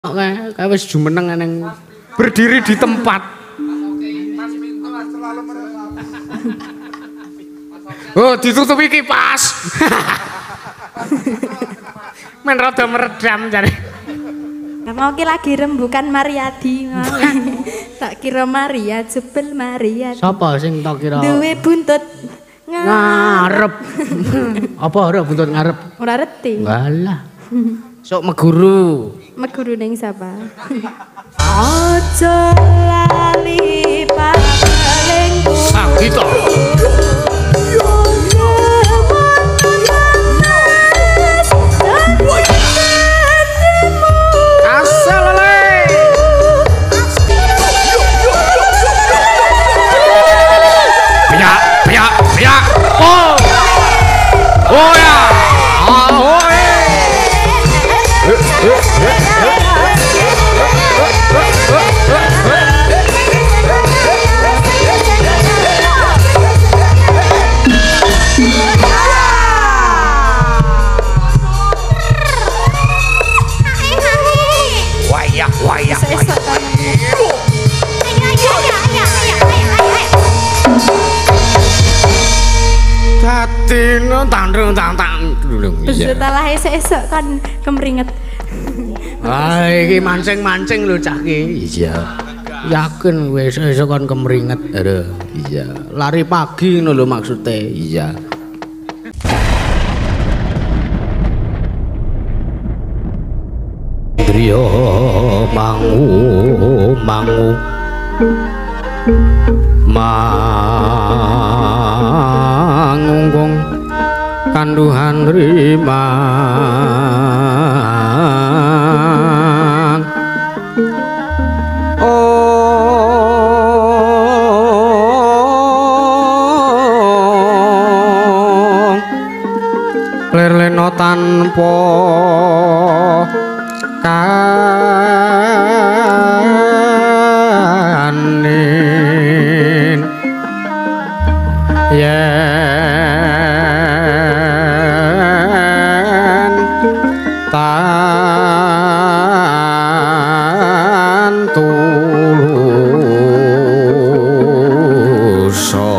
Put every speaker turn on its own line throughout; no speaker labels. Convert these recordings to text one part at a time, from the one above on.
Kayak wis jumeneng neng berdiri di tempat. Oh, ditutupi kipas. Men rada meredam jare.
Mau ki lagi rembukan Mariadi. Tak kira Maria jebel Maria.
Sapa sing tak kira?
Duwe buntut
ngarep. Apa ora buntut ngarep?
Ora reti.
Walah. Sok meguru.
Meguru ning sapa? Aja lali pakelengku.
Sakit to. Oh ya, oh wayak wayak. Tatino tandrung tang.
Setelah esok kan kemringet.
Ah, iki mancing-mancing lho cah ki. Iya. Yakin wis esuk kon kemringet. Aduh, iya. Lari pagi ngono lho maksude. Iya. Driya mangu mangunggung kanduhan rimang lerleno tanpa kanin yen tan tuluso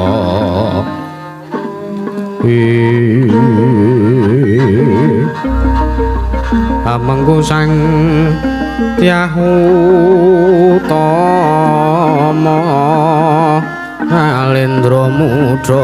amengku sang tyahu tama alendra muda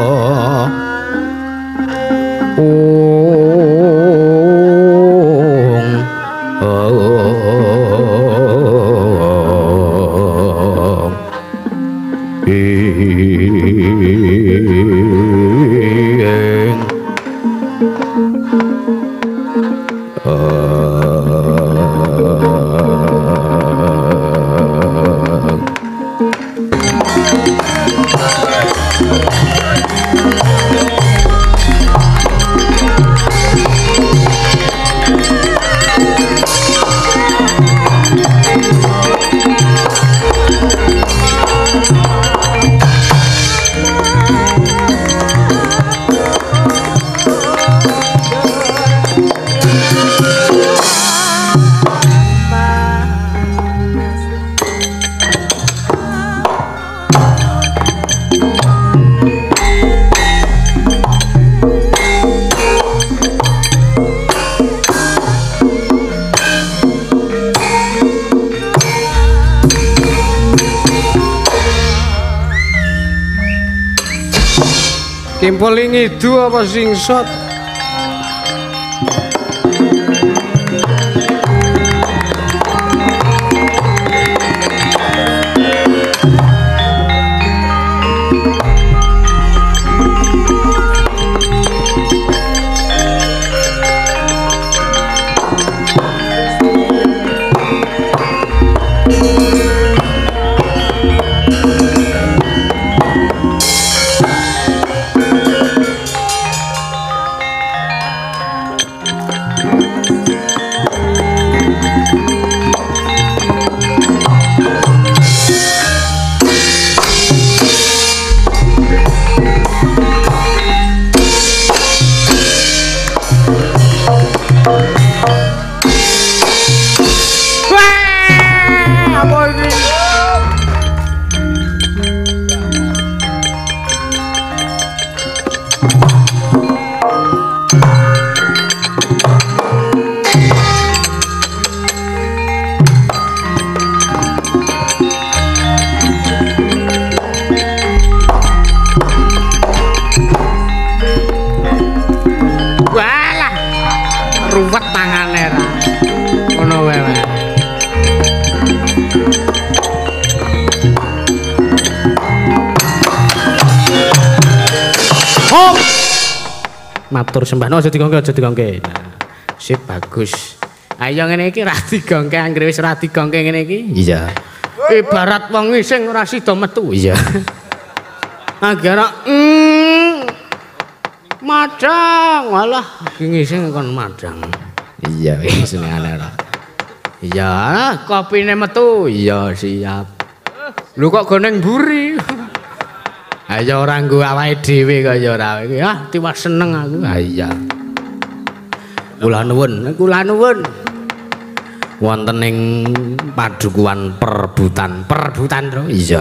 Kimpoling itu apa singsot? Om. Matur sembah aja digongke. Nah, sip bagus. Ayo ngene iki ra digongke anggere wis ra digongke ngene iki. Iya. Ibarat wong sing ora sida metu. Iya. Agar madang walah ngising kon madang. Iya wis ngene ora. Iya, kopine metu. Iya siap. Lho kok goneng mburi. Ayo ora nggo awake dhewe kaya ora. Ah, tiwas seneng aku. Ha iya. Kula nuwun. Wonten ing padukuhan perebutan to. Iya.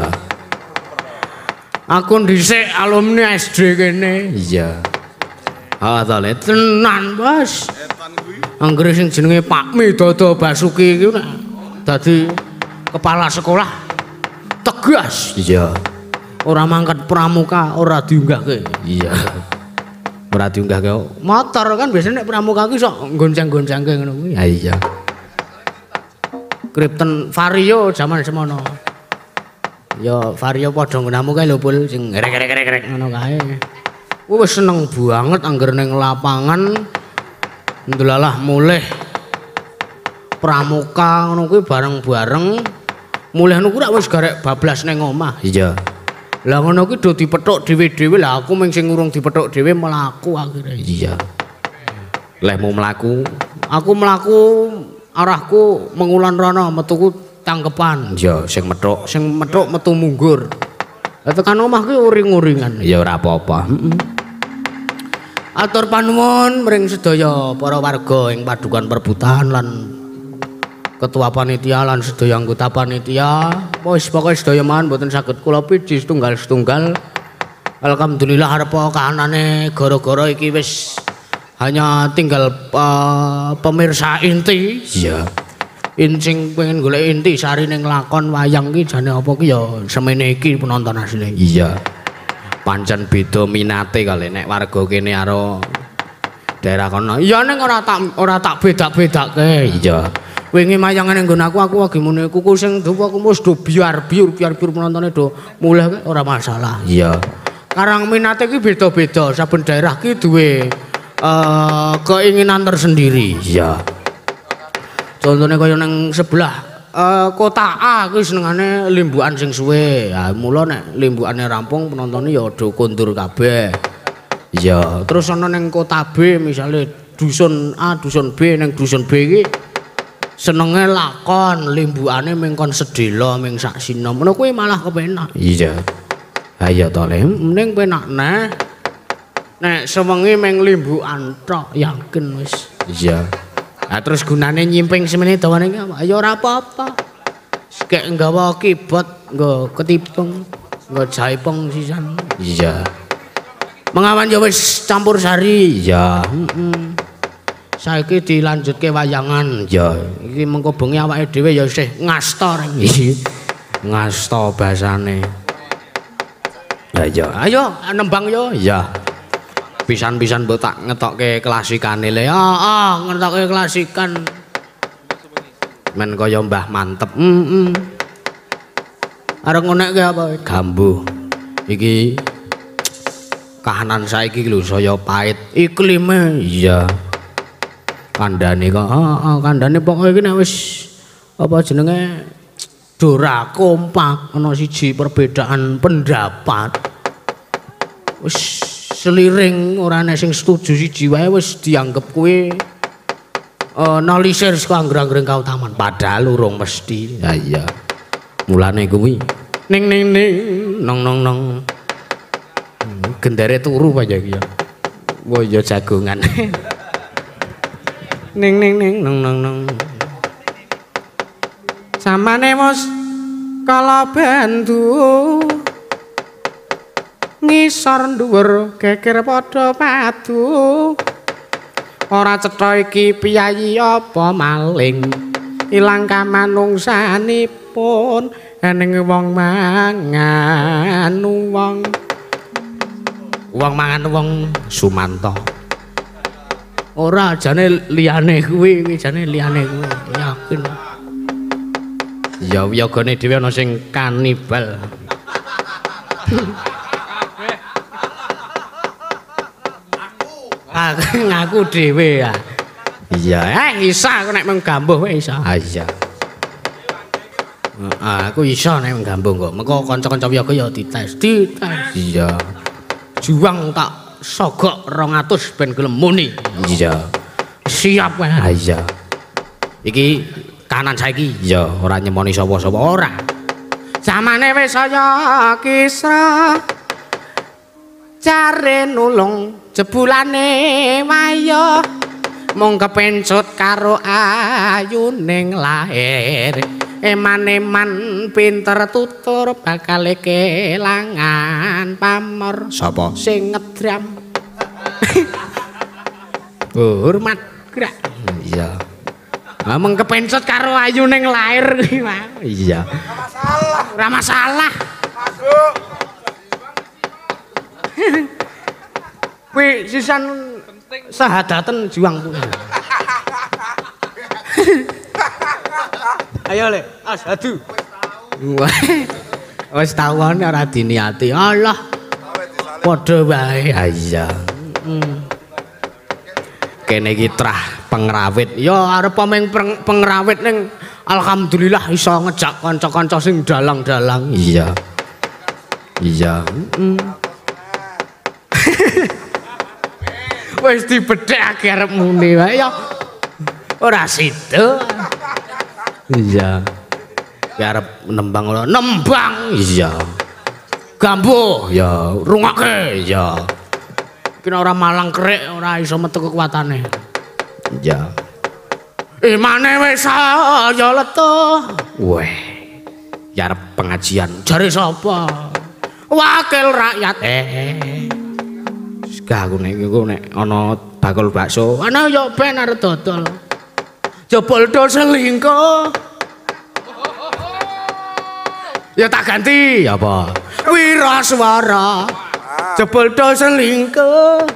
Aku dhisik alumni SD kene. Iya. Ah, ta tenan, Bos. Anggere sing jenenge Pak Midodo Basuki iki dadi kepala sekolah tegas. Iya. Ora mangkat pramuka, ora diunggahke. Iya. Ora diunggahke. Motor kan biasanya nek pramuka ki sok gonceng-goncengke ngono kuwi. Ha iya. Kripten Vario zaman semono. Ya Vario padha nggunamu kae lho Pul sing rek ngono kae. Wis seneng banget anggere ning lapangan ndelalah mulih pramuka ngono kuwi bareng-bareng mulih niku rak wis garek bablas ning omah. Iya. Lah ngono kuwi do dipethuk dhewe-dhewe lah aku mung sing urung dipethuk dhewe mlaku akhire. Iya. Lehmu mlaku, aku mlaku arahku mengulan rono metuku tangkepan. Ya sing methuk metu munggur. Lah tekan omah kuwi uring-uringan. Ya ora apa-apa. Atur panuwun mring sedaya para warga ing padukan perebutan lan ketua panitia lan sedaya anggota panitia. Wis pokoke sedaya man mboten saged kula pidhi setunggal-setunggal. Alhamdulillah arepa kahanane gara-gara iki wis hanya tinggal pemirsa inti. Iya. Sing pengen golek inti sarine nglakon wayang ki jane apa ki ya semene iki penonton asline. Iya. Pancen beda minate kali nek warga kene karo daerah kono. Iya ning ora tak bedak-bedake. Iya. Wingi mayangane nggon aku lagi muni kuku sing dawa aku wis do biar-biur penontone do mulih ora masalah. Iya. Karang minate ki beda-beda, saben daerah ki duwe keinginan tersendiri. Iya. Contohnya kaya nang sebelah kota A kuwi senengane limbukan sing suwe. Ya mula nek limbukane rampung penontonnya ya do kondur kabeh. Iya, terus ana ning kota B misale dusun A, dusun B, ning dusun B iki senenge lakon limbukane ming kon sedela ming sak sina. Ngono kuwi malah kepenak. Iya. Ha iya to Le, mending penak neh. Nek sewengi ming limbukan tok yakin wis. Iya. Nah terus gunane nyimping semene dawane iki apa? Ya ora apa-apa. Kek nggawa kibot, nggo ketipung, nggo jaipong sisan. Iya. Mengawan ya wis campur sari. Iya, Saiki dilanjutke wayangan. Ya, iki mengko bengi awake dhewe ya isih ngasta reng. Ngasta basane. Ya ya, ayo nembang yo. Ya. Pisan-pisan mbok tak ngetokke klasikane le. Ngetokke klasikan. Men kaya Mbah Mantep. Arep ngonekke apa? Gambuh. Iki kahanan saiki lho saya pahit. Iklime iya. Kandhane kok kandhane pokoke iki nek wis apa jenenge dora kompak ana siji perbedaan pendapat. Wis seliring ora ana sing setuju siji wae wis dianggep kuwi nalisir saka anggreng-anggreng kautaman padahal urung mesti. Ha iya. Mulane kuwi ning nong gendere turu aja iki ya. Wo ya jagongan. ning nong. Samane mos kala bantu ngisor dhuwur geger padha padu. Ora cetha iki piyayi apa maling ilang kamanungsanipun ening wong mangan wong Sumanto. Ora jane liyane kuwi jane liyane kuwi yakin. Ya wiyagane dhewe ana sing kanibal. Ngaku dhewe ya. Iya, isa aku nek mung gambuh wae isa. Iya. Aku iso nek mung gambuh kok. Mengko kanca-kanca wiyaga ya dites. Iya. Juang tak sogok 200 ben gelem muni. Iya. Siap wae. Iya. Iki kanan saiki ya ora nyemoni sapa-sapa ora. Zamane wis saya kisra care nulung jebulane wayo mung kepencut karo ayuning lair eman-eman pinter tutur bakal kelangan pamor sapa sing ngedram hormat gerak iya mung kepencut karo ayuning lair iya ora masalah masuk kuwi sisan sahadaten juang kuwi ayo le asyhadu wis tawon ora diniati Allah padha wae iya kene iki trah pengrawit ya arep pemeng pengrawit ning alhamdulillah iso ngejak kanca-kanca sing dalang-dalang iya wis dibedhek arep muni wae ya ora sida iya arep nembang iya gambuh ya rungokke ya kena ora malang kerik ora iso metu kekuatane iya imane wis saya letuh weh ya arep pengajian jare sapa wakil rakyat gak aku nek ana bakul bakso ana ya ben arep dodol jebol do selingkuh ya tak ganti apa wiraswara jebol do selingkuh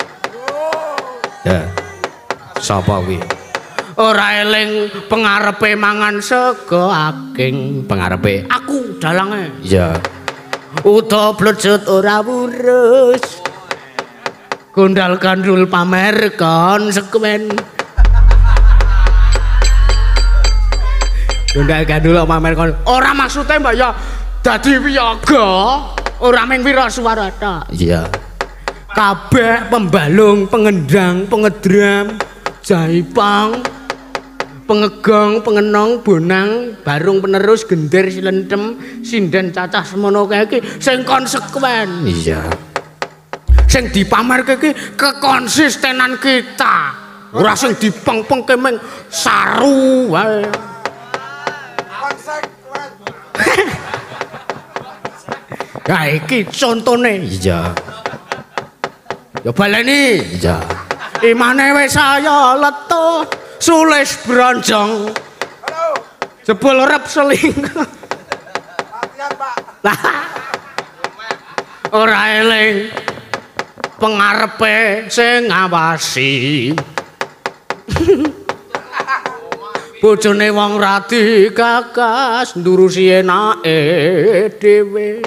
ya sapa kuwi ora eling pengarepe mangan sego aking pengarepe aku dalange ya uta blejet ora wurus gondal gandul pamer kon sekwen gondal gandul pamer kon ora maksude mbak ya dadi wiyaga ora mung wiraswara tok iya kabeh pembalung pengendang pengedram jaipang pengegong pengenong bonang barung penerus gender silentem sinden cacah semono kae iki sing konsekuen iya sing dipamerke iki kekonsistenan kita ora sing dipeng-pengke meng saru wae konsekuen ya iki contone iya ya baleni iya imane wis saya letuh sulis bronjong jebul rep selingkuh latihan Pak ora eling pengarepe sing ngawasi bojone wong radi gagas ndurusi enake dhewe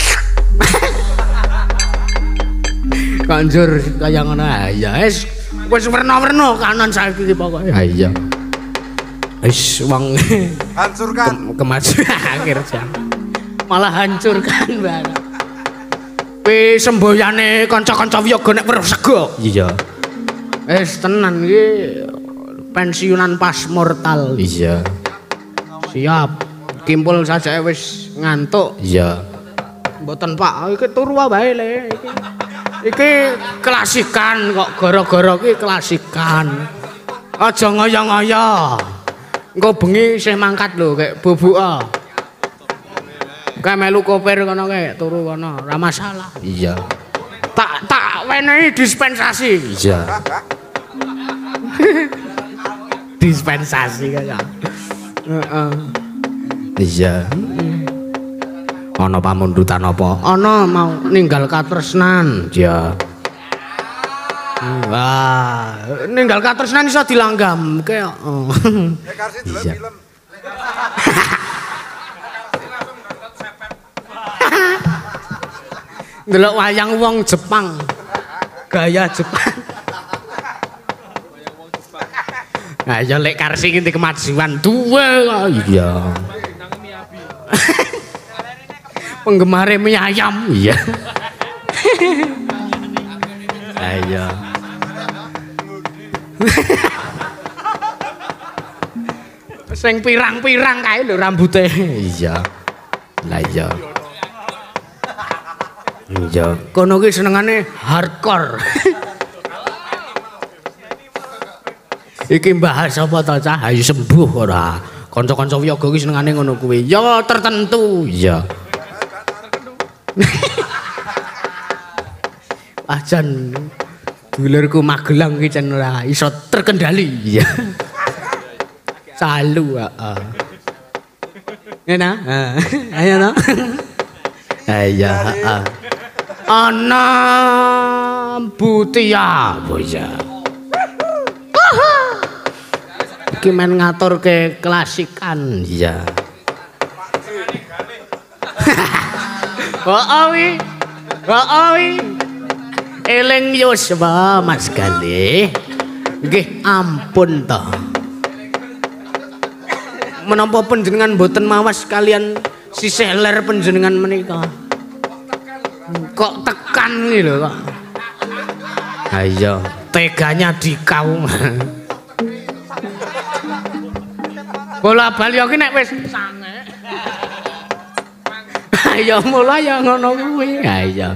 kanjur kaya ngono ya wis werna-werna kanan saiki iki pokoke iya wis wong hancurkan kemajuan akhir jam malah hancurkan barang pi semboyane kanca-kanca wiyaga nek weruh sego iya wis tenan iki pensiunan pas mortal iya siap kimpul saja wis ngantuk iya mboten Pak iki turu wae le iki klasikan kok gara-gara iki klasikan aja ngoyo-ngoyo engko bengi isih mangkat lho kek bubuka kae melu koper kono kae turu kono ora masalah iya tak wenehi dispensasi iya dispensasi kaya heeh iya ana pamundutan apa ana mau ninggal katresnan ya wah ninggal katresnan iso dilanggamke kok iya delok wayang wong Jepang gaya Jepang Ayo lek Karsi iki kemajuan duwe kok. Iya. Penggemar mie ayam. Iya. Ayo. Sing pirang-pirang kae lho rambute. Iya. Lah iya. Iya, kono ki senengane hardcore. Iki bahas apa to, Cah? Ayo sembuh ora. Kanca-kanca wiyaga ki senengane ngono kuwi. Ya tertentu, iya. Ajan dulurku Magelang ki jan ora iso terkendali, iya. Salu, heeh. Ngene, ayo to. Ayo, heeh. Ana Butia, boya. Iki men ngaturke klasikan, ya. Heeh wi. Eling Yuswa Mas Galih. Nggih, ampun to. Menapa panjenengan boten mawas kalian sisih ler panjenengan menika? Kok tekan iki lho kok. Ayo, teganya dikau. Bola bali iki nek wis sange. Ayo mulai ya ngono kuwi. Ayo.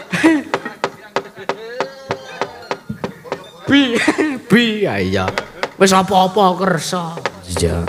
Bi ayo. Wis apa-apa kersa. Iya.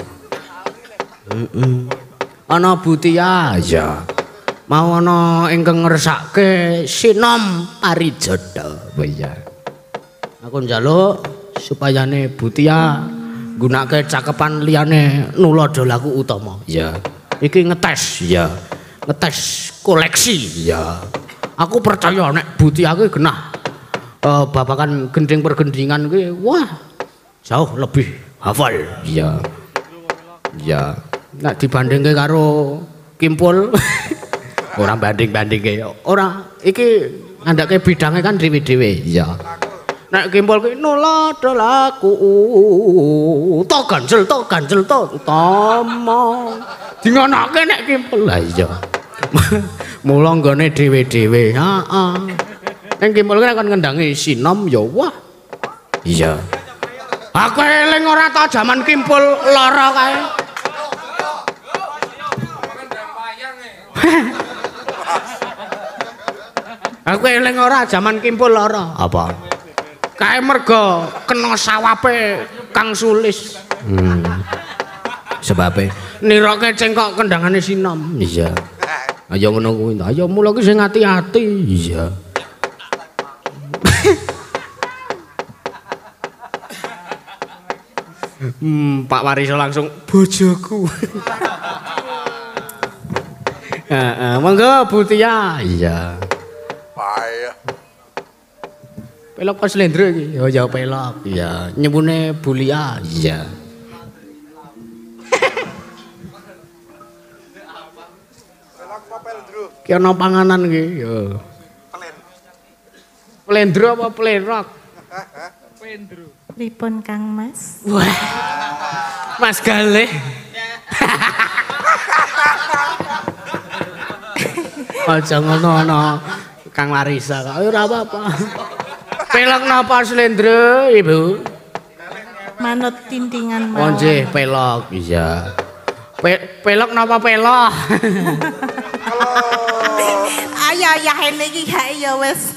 Ana Butia, ya. Mau ana ingkang ngersake sinom parijada. Iya. Aku njaluk supayane Butia gunake cakepan liyane Nulodo Laku Utama. Ya. Iki ngetes, ya. Ngetes koleksi, ya. Aku percaya nek Butia ki genah babakan gending pergendingan ki wah jauh lebih hafal, ya. Ya. Nek dibandingke karo Kimpul ora banding-bandingke. Ora iki ngandake bidange kan dhewe-dhewe, ya. Nek Kimpul ki Nulodo Laku to ganjel to utama. Dinganake nek Kimpul. Lah iya. Mula nggone dhewe-dhewe. Heeh. Ning Kimpul ki kon ngendangi sinom ya wah. Iya. Aku eling ora ta jaman Kimpul lara kae. Aku eling ora jaman Kimpul lara. Apa? Kae mergo kena sawape Kang Sulis. Sebabe nirake cengkok kendangane sinom. Iya. Ayo ngono kuwi. Ayo mula ki sing ati-ati. Iya. Pak Wariso langsung bojoku. Heeh, monggo Butia. Iya.
Payah.
Pelok pas Lendro iki. Oh ya pelok. Iya, nyebune Bulia. Iya.
Pelok apa pelendro?
Ki ana panganan iki, ya. Pelendro apa plerok? Pelendro.
Pripun Kang Mas?
Wah. Mas Galih. Aja ngono ana Kang Larisa kok ora apa-apa. Pelok napa Slendro, Ibu?
Manut tintingan
Oh
mawon.
nggih, pelok. Iya. Pelok napa pelok?
Ayo ya ini iki gak ya wis.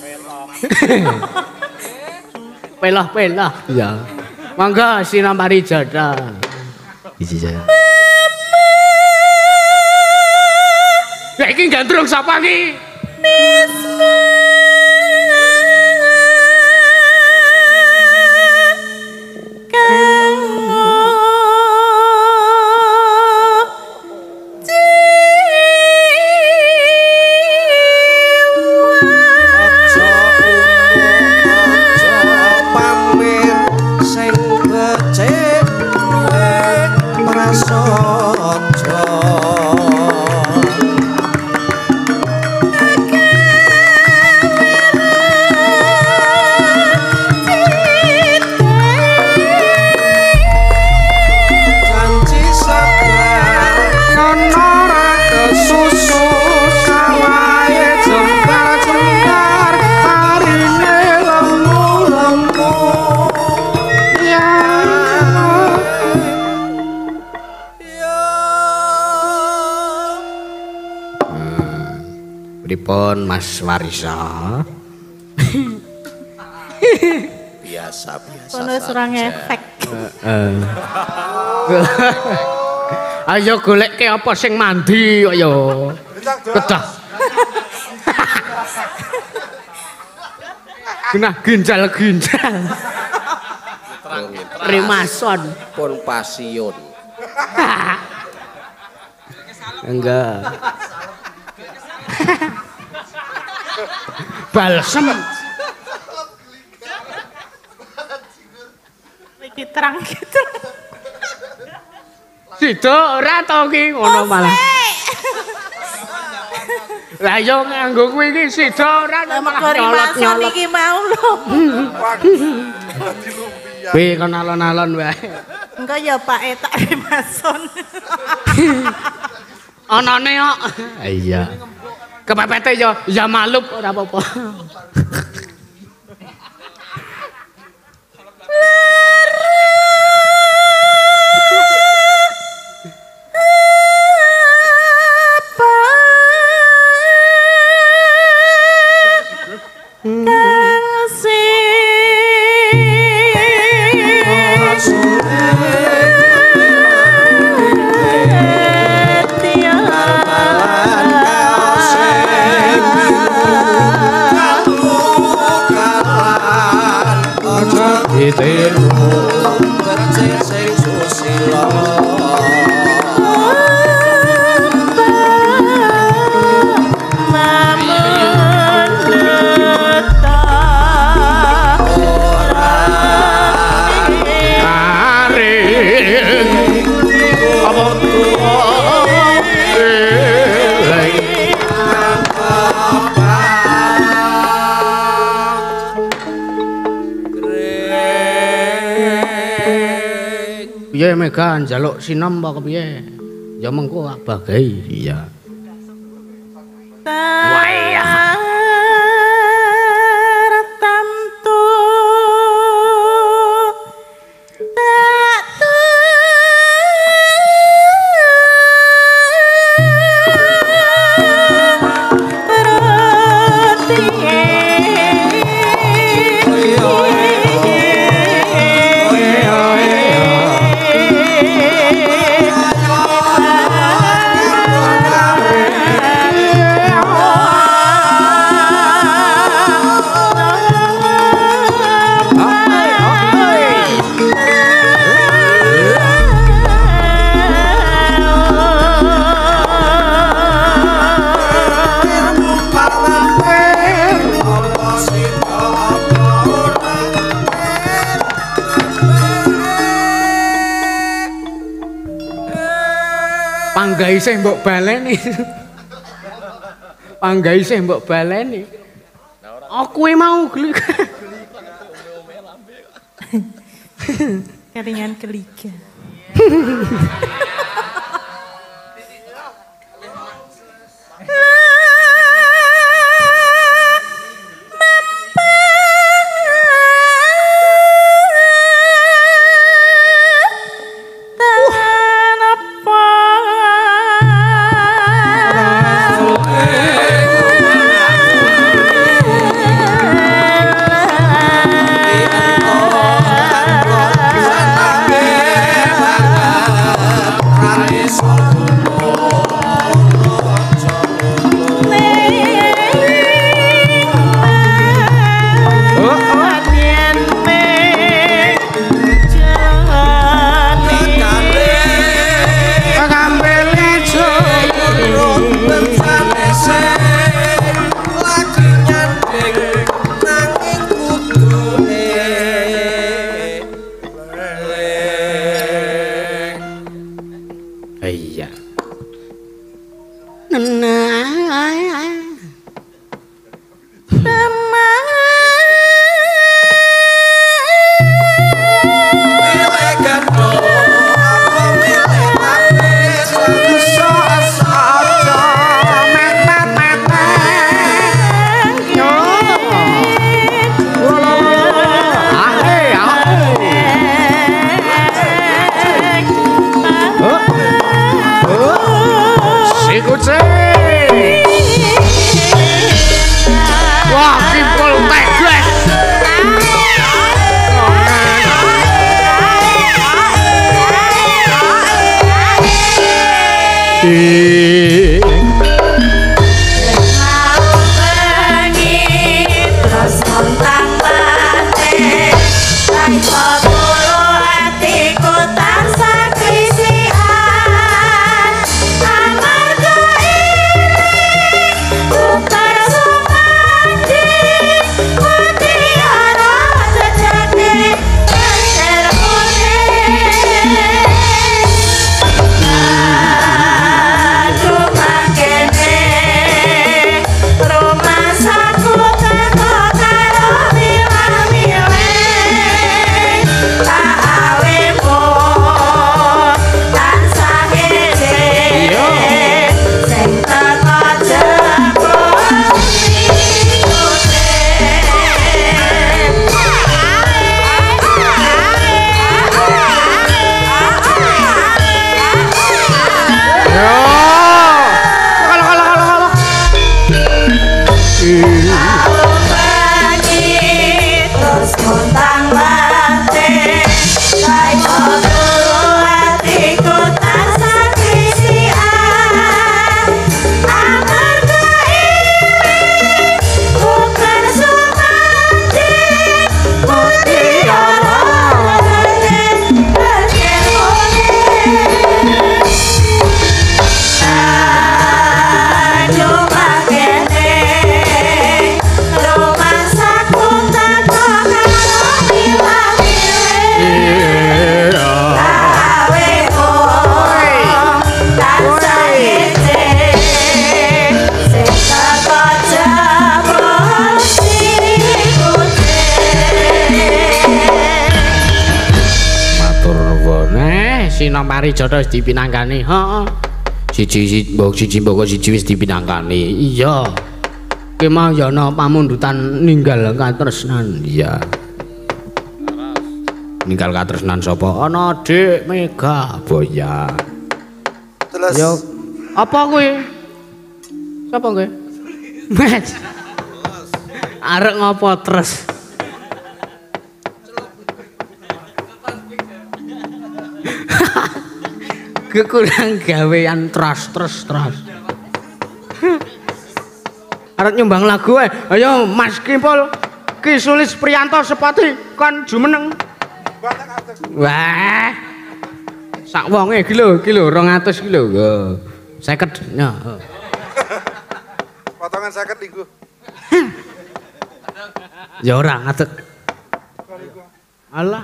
Pelok. Iya. Mangga siram parijada. Iya. Ya iki gandrung sapa iki? Pripun Mas Warisa?
Biasa.
Kono surang efek.
Ayo goleke apa sing mandi kok ya. Kedah. Genah ginjal-ginjal. Rimason
pun passion.
Enggak. Balsem.
Iki terang gitu.
Sida ora to ki ngono malah. Lah yo nganggo kuwi iki sida ora malah nyolot-nyolot
iki mau lho.
Wi kon alon-alon wae.
Engko ya Pak tak rimason.
Anane kok. Iya. Kepepete yo ya malup ora apa-apa. Piye Mega njaluk sinom apa kepiye? Ya mengko bagai iya. Wah. Panggai sih mbok baleni. Panggai sih mbok baleni. Aku mau geli.
Keringan keliga. Écoutez
Sina mari jodoh dipinangkani. Heeh. Siji mbok siji wis dipinangkani. Iya. Ki mau ya ana pamundutan ninggal katresnan. Iya. Ninggal katresnan sapa? Ana Dik Mega Boya.
Terus
Yo. Apa kuwi? Sapa kuwi? Mas. Arek ngopo terus? Kekurang gawean trust. Arep nyumbang lagu ayo Mas Kimpul Ki Sulis Priyanto Sepati kon jumeneng. Wah. Sak wonge iki lho 200 ki lho. 50 nya.
Potongan 50 iku.
Ya ora ngadeg. Alah.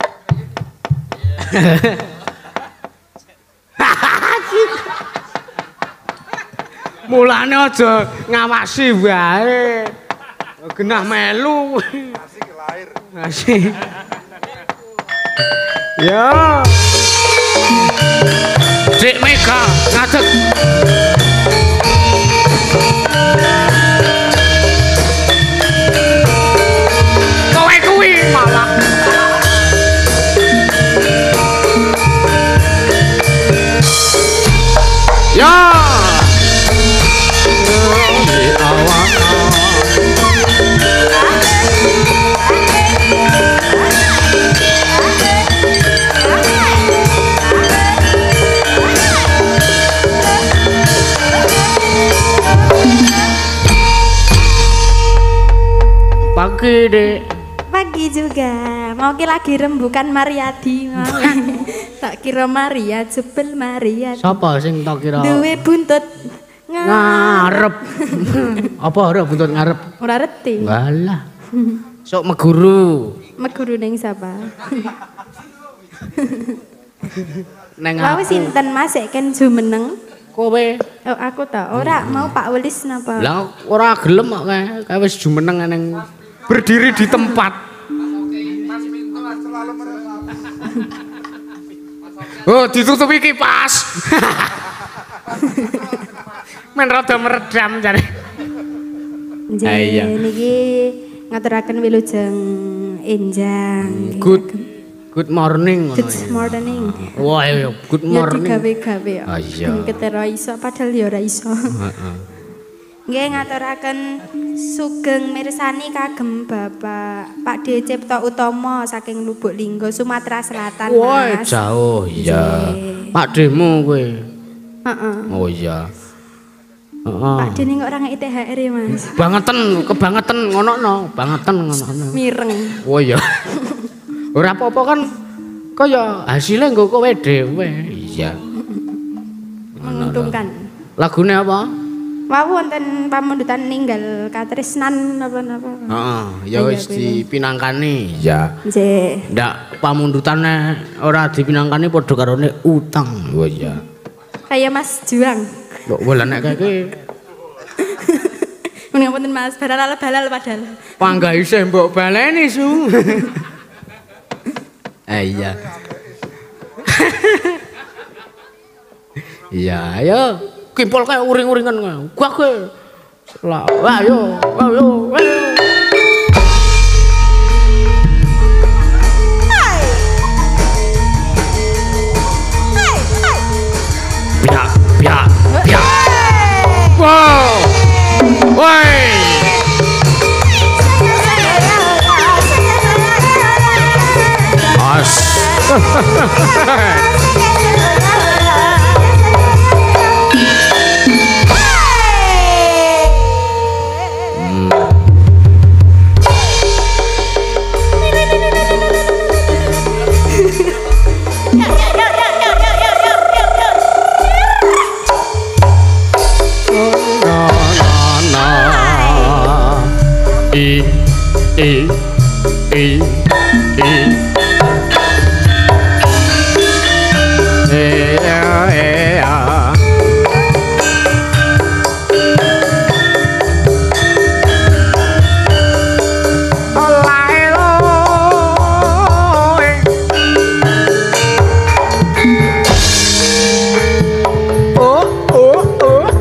Mulane aja ngawasi wae. Genah melu.
Asik lahir.
Asik. Ya. Dik Mega ngadeg. Kowe kuwi malah. Ya. Pagi Dek.
Pagi juga. Mau ki lagi rembukan Mariadi. Tak kira Maria jebel Maria.
Sapa sing tak kira
Duwe buntut
ngarep. Apa ora buntut ngarep?
Ora reti.
Walah. Sok meguru.
Meguru ning sapa?
Neng
Lawe sinten Mas sik ken jumeneng?
kowe.
Oh, aku ta. Ora mau Pak Welis napa?
Lah ora gelem kok kae wis jumeneng neng berdiri di tempat. Oh, ditutupi kipas. Men rada meredam jare.
Nggih, niki ngaturaken wilujeng enjang.
Good morning ngono.
Good morning.
Wah, good morning.
Ya digawe-gawe ya.
Ah, iya.
Ben ketera iso padahal ya ora iso.
Heeh.
Nggih ngaturaken sugeng mirsani kagem Bapak Pak D Cipta Utama saking Lubuk Linggo Sumatera Selatan.
Wah,
Mas.
jauh ya.
Nggih.
Pak Demu kowe.
Heeh.
Oh iya. Heeh.
Pak Dene kok ora ngeki THR ya, Mas.
Bangetan, kebangetan ngono, bangetan ngono.
Mireng.
Oh iya. Ora apa-apa kan kaya hasilnya nggo kowe dhewe. Iya.
Menguntungkan.
Lagune apa?
Wau wonten pamundutan ninggal katresnan napa-napa.
Heeh, ya wis dipinangkani. Ya.
Nggih.
Ndak pamundutane ora dipinangkani padha karone utang. Oh iya.
Kaya Mas Juang.
Kok bola nek kake
Menika wonten Mas balal padahal.
pangga isih mbok baleni su. Iya. Iya, ayo. Kimpol kayak uring-uringan kowe. Gua kowe. Lah, ayo. Piak. Wow. Woi. As.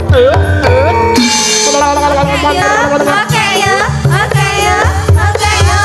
Oke ya.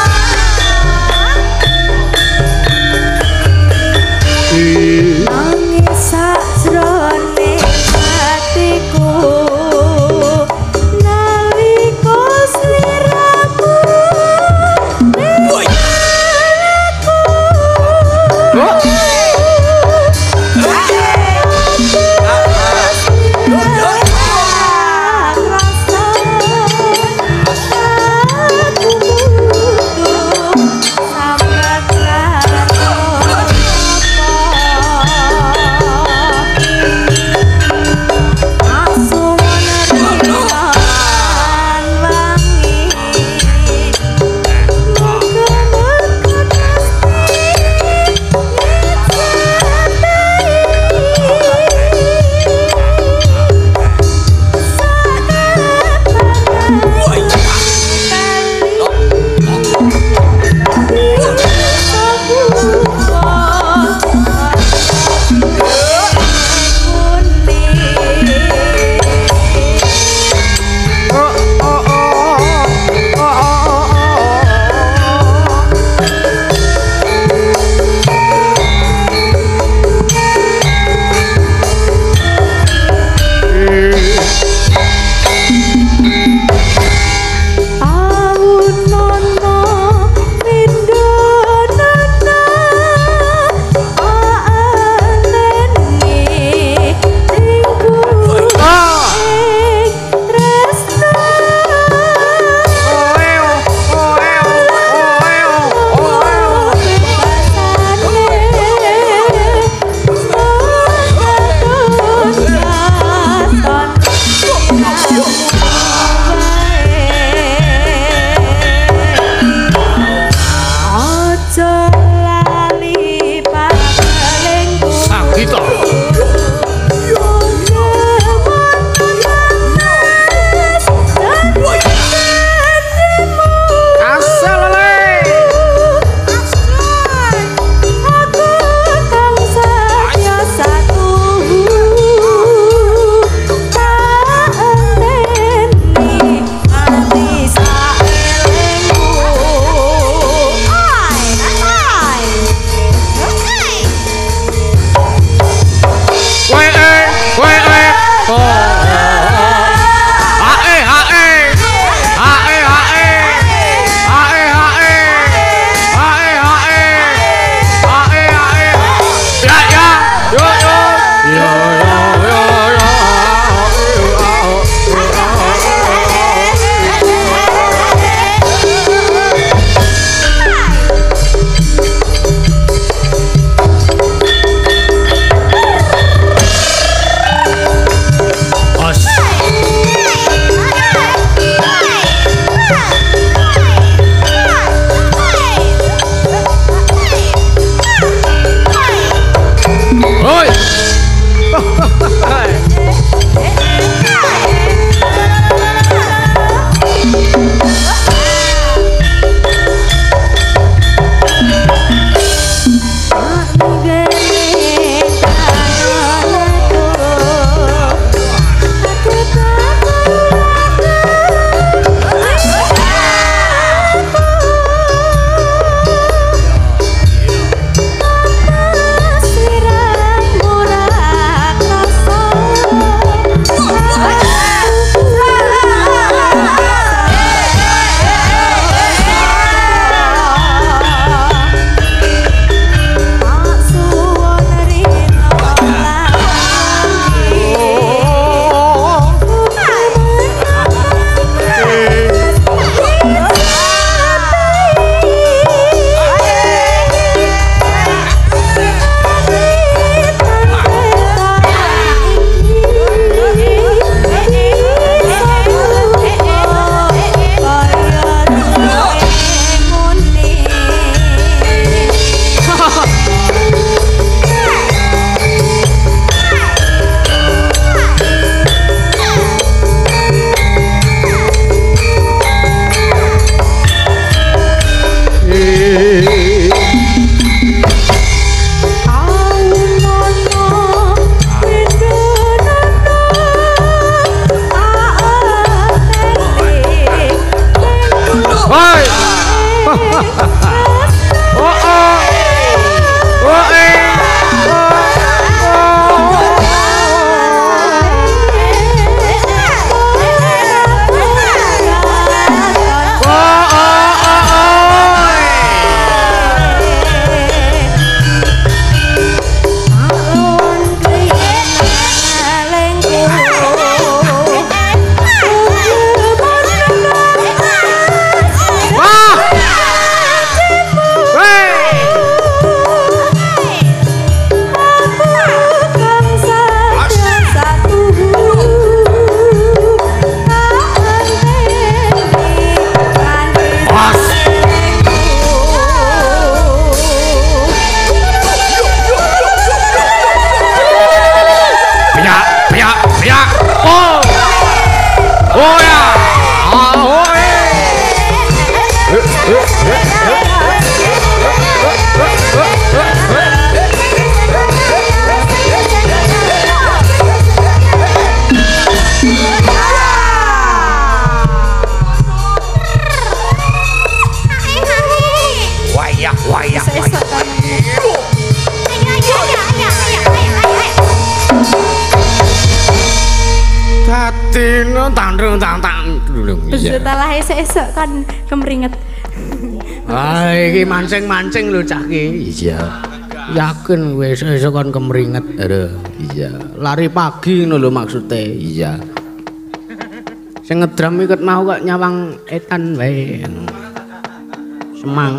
dina tandrung tantang.
Setelah esuk-esuk kan kemringet.
Ah iki mancing-mancing lho cah ki. Iya. Yakin wis esuk kon kemringet. Aduh, iya. Lari pagi ngono lho maksude. Iya. Sing ngedram iket mau kok nyawang etan wae. Semang.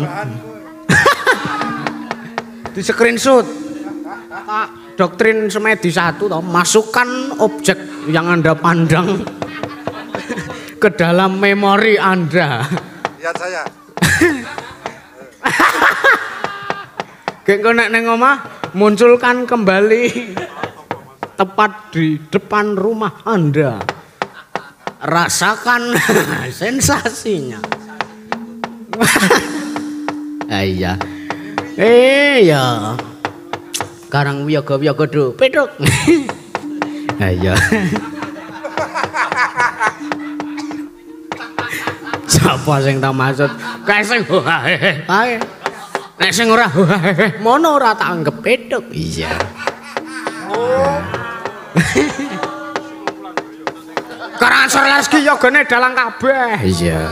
Di screenshot. Pak doktrin semedi 1 toh, masukkan objek yang Anda pandang ke dalam memori Anda.
Lihat saya.
Gek nek ning omah munculkan kembali tepat di depan rumah Anda. Rasakan sensasinya. Iya. Iya. Karang wiyaga-wiyaga do petuk. Iya. Sapa sing tak maksud? Kae sing ae. Nek sing ora mono ora tak anggap petuk. Iya. Karangan Sorleski yogane dalang kabeh. Iya.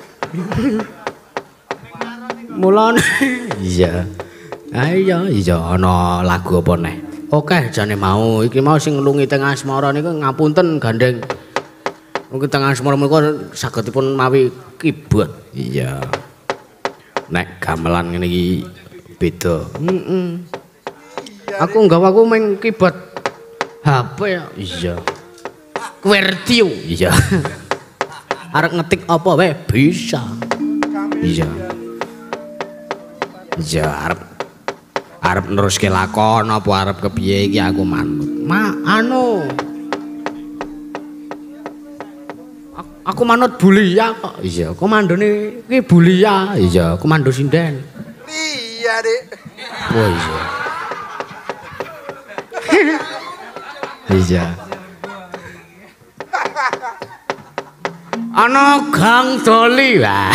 Mulane iya. Ayo iya ana lagu apa neh? Oke jane mau iki mau sing nglungi teng asmara niku ngapunten gandeng. Mungkin teng asmara menika sagedipun mawi keyboard. Iya. Nek gamelan ngene iki beda. Aku nggawa aku meng keyboard HP ya. Iya. QWERTY. Iya. Arek ngetik apa wae bisa. Iya. Iya arep neruske lakon apa arep kepiye iki aku manut. Aku manut Bulia kok. Iya, komandone iki Bulia. Iya, komando sinden.
Iya, Dik.
Oh iya. Iya. Ana Gang Doli wae.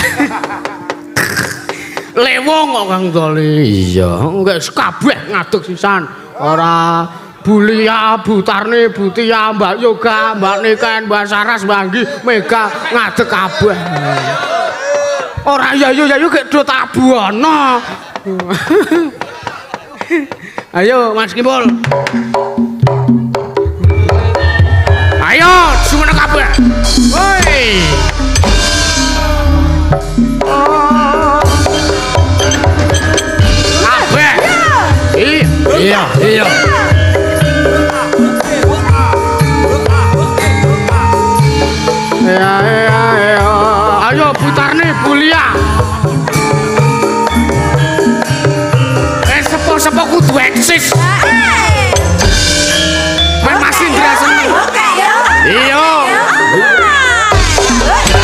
Lewong kok Gang Doli. Iya, enggak kabeh ngadeg sisan. Ora Bulia, Butarni, Butia, Mbak Yoga, Mbak Niken, Mbak Saras, Mbak Anggi, Mega ngadeg kabeh. Ora yayu gek do tabuana. Ayo Mas Kimpul. Ayo semono kabeh. Woi. Kabeh. Iya. Ayo Butarni, Bulia. Sepo-sepo kudu eksis. Mas Indra seneng. Iya.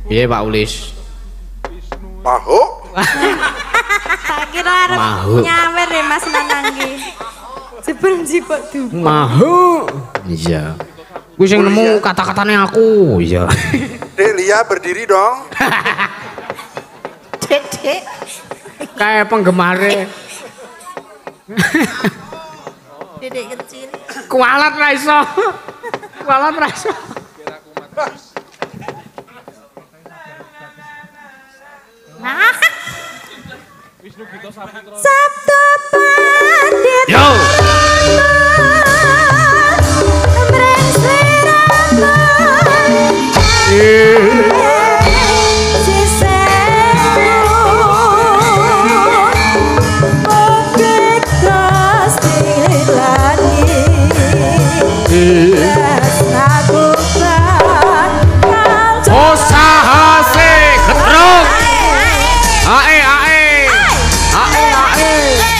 Piye Pak Ulis?
Mahu.
Tak kira arep
Mahu.
nyawer ya Mas Nananggi. Jebul jipuk du.
Mahu. Iya. Kuwi sing nemu kata-katane aku. Iya.
Dek Lia berdiri dong.
Dek.
Kayak penggemare.
Dedek kecil.
Kualat ra iso. Kualat ra iso.
Nah. Sabtu pandit.
Yo.
Mreng sliramu.
Usaha sih ketruk. Ae ae. Ae ae.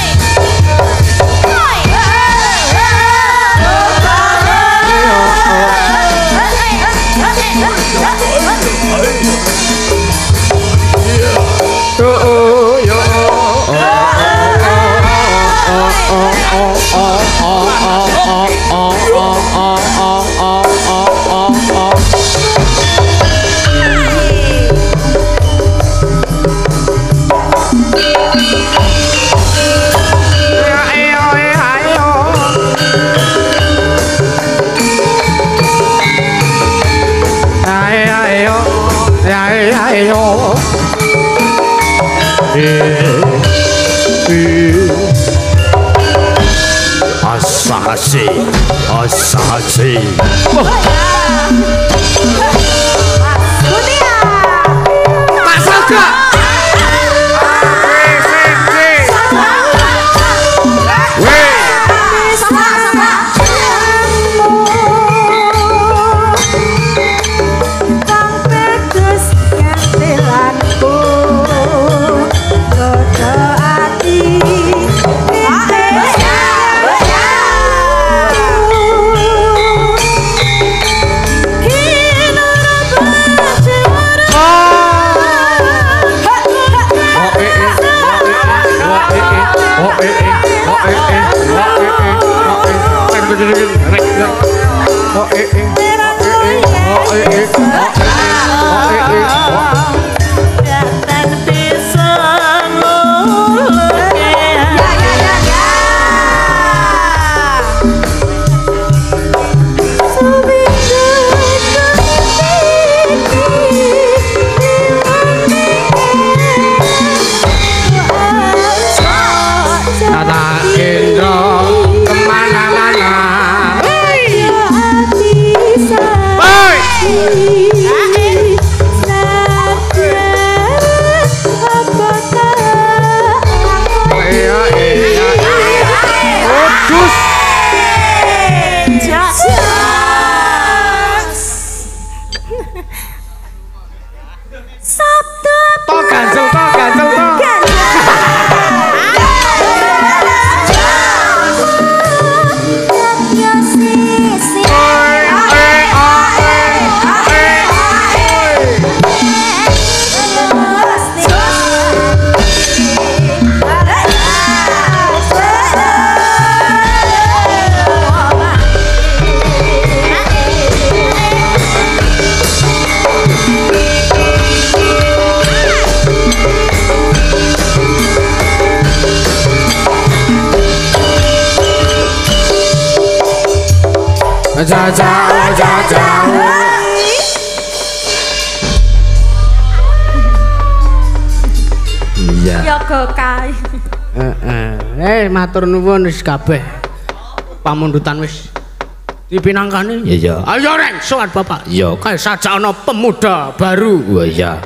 Asasi. Tak saja. Iya.
Ya gokai.
Matur nuwun wis kabeh. Pamundutan wis dipinangkani. Iya. Ayo Reng, sowan Bapak. Iya, kae saja ana pemuda baru. Wah iya.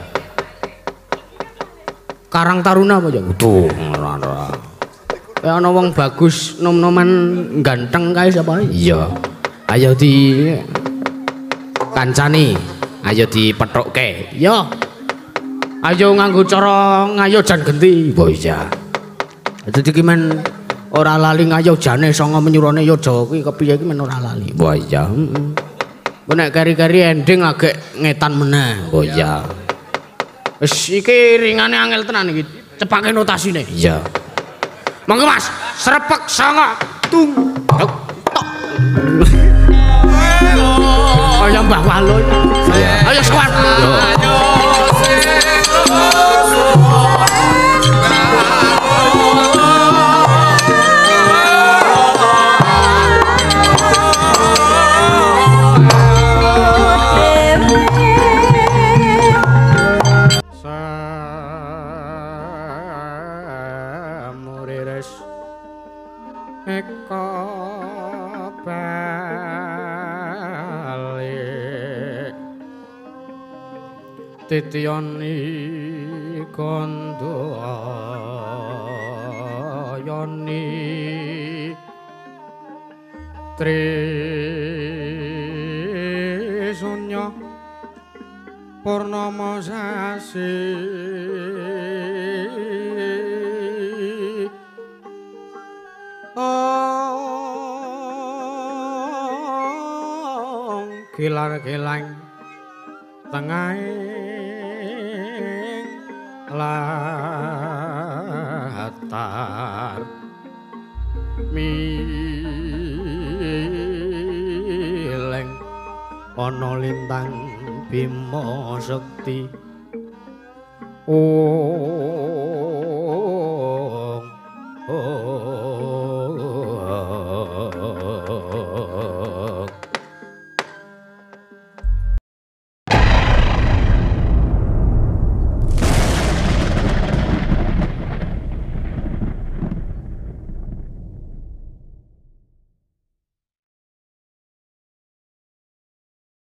Karang Taruna apa ya? Waduh, ora. Kayak ana wong bagus, nom-noman ganteng kae sapa? Iya. Ayo di kancani, ayo dipethukke. Yo. Ayo nganggo cara ngayojan genti. Oh iya. Dadi iki men ora lali ngayojane sanga menyurane Yada kuwi kepiye iki men ora lali. Wah iya, heeh. Ku nek kari-kari ending agek ngetan meneh. Oh iya. Wis iki ringane angel tenan iki. Cepake notasine.
Iya.
Monggo Mas, srepek sanga tung tok tok. Kaya Mbah Walo. Ayo sowan. Eko balik titioni kondo yoni Trisunya purnama sasi kilar-kilang tengahing latar mileng ana lintang Bima Sekti. Oh